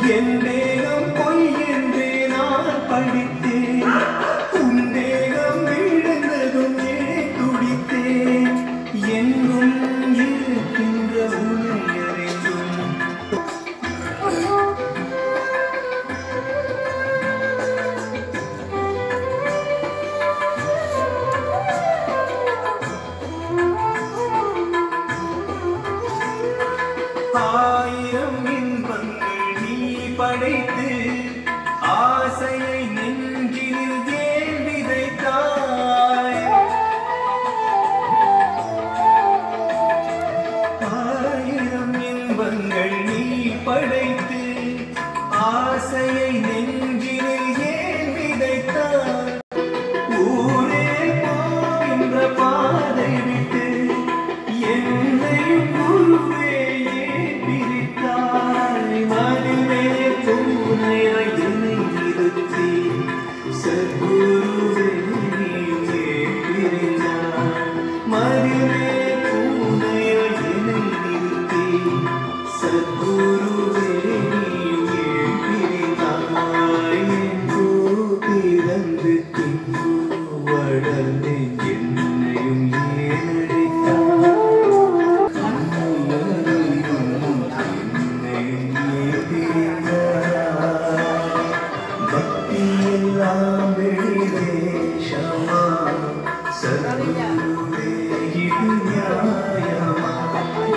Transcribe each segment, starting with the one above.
என் தேகம் பொய் என்று நான் படித்தேன் உன் தேகம் விழுந்ததும் ஏன் துடித்தேன் எங்கும் இருக்கின்ற உன்னை அறிந்தும் ஆயிரம் இன்பங்கள் நீ படைத்து ஆசையை நெஞ்சில் ஏன் விதைத்தாய் ஆயிரம் இன்பங்கள் நீ படைத்து ஆசையை நெஞ்சில் ஏன் விதைத்தாய் ஊரே போகின்ற பாதை விட்டு என்னையும் குருவே மதுவே பூனையாய் என்னை நிறுத்தி சத்குருவே நீயே பிரிந்தாய் மதுவே பூனையாய் என்னை நிறுத்தி சத்குருவே நீயே பிரிந்தாய் எங்கோ பிறந்து திங்கு வளர்ந்தேன் என்னையும் ஏன் அழைத்தாய்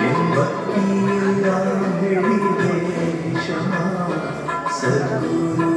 Sadguru